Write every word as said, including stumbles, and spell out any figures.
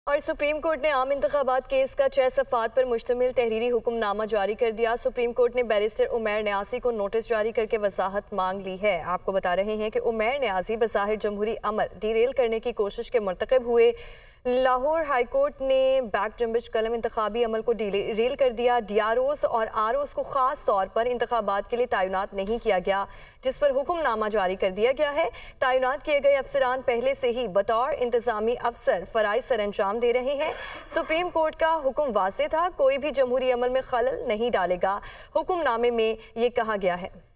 और supreme court ने आम इंतखाबात केस का छह सफ़ात पर मुश्तमिल तहरीरी हुक्मनामा जारी कर दिया। सुप्रीम कोर्ट ने बैरिस्टर उमैर न्यासी को नोटिस जारी करके वजाहत मांग ली है। आपको बता रहे हैं कि उमैर न्यासी बज़ाहिर जमहूरी अमल डीरेल करने की कोशिश के मर्तकब हुए। लाहौर हाई कोर्ट ने बैक जंबिश कलम इंतखाबी अमल को डीरेल कर दिया। डी आर ओस और आर ओस को खास तौर पर इंतखाबात के लिए तैनात नहीं किया गया, जिस पर हुक्मनामा जारी कर दिया गया है। तैनात किए गए अफसरान पहले से ही बतौर इंतजामी अफसर फराइज सर अंजाम दे रहे हैं। सुप्रीम कोर्ट का हुक्म वाज़ेह था, कोई भी जमहूरी अमल में खलल नहीं डालेगा। हुक्मनामे में ये कहा गया है।